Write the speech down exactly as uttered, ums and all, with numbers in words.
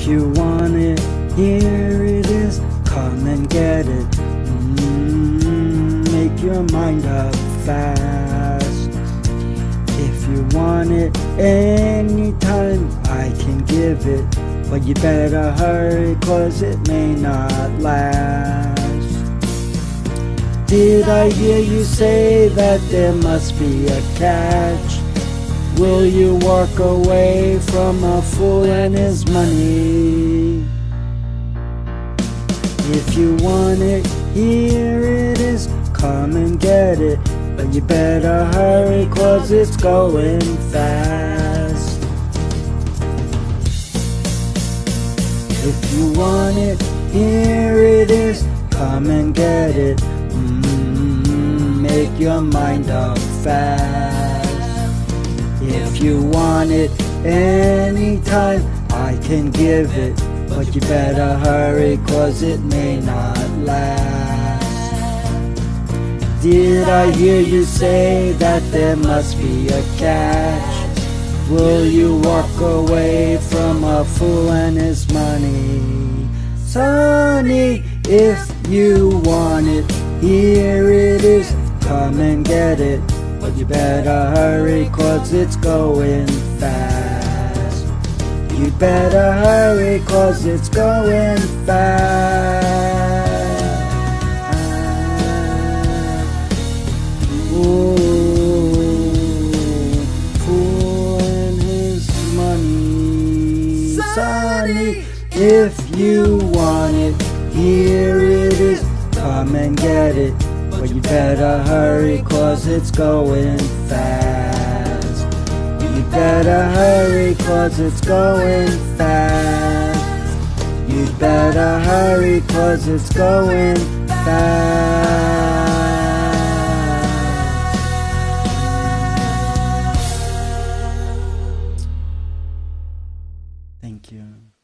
you want it, here it is, come and get it. Mm, make your mind up fast. If you want it anytime, I can give it, but you better hurry, cause it may not last. Did I hear you say that there must be a catch? Will you walk away from a fool and his money? If you want it, here it is, come and get it, but you better hurry, cause it's going fast. If you want it, here it is, come and get it. Mm, make your mind up fast. If you want it anytime, I can give it, but you better hurry, cause it may not last. Did I hear you say that there must be a catch? Will you walk away from a fool and his money? Sonny, if you want it, here it is, come and get it, but you better hurry, cause it's going fast. You better hurry, cause it's going fast. Ooh, fool and his money. Sonny, if you want it, here it is, come and get it, but you better hurry, cause it's going fast. You better hurry, cause it's going fast. You better hurry, cause it's going fast. Thank you.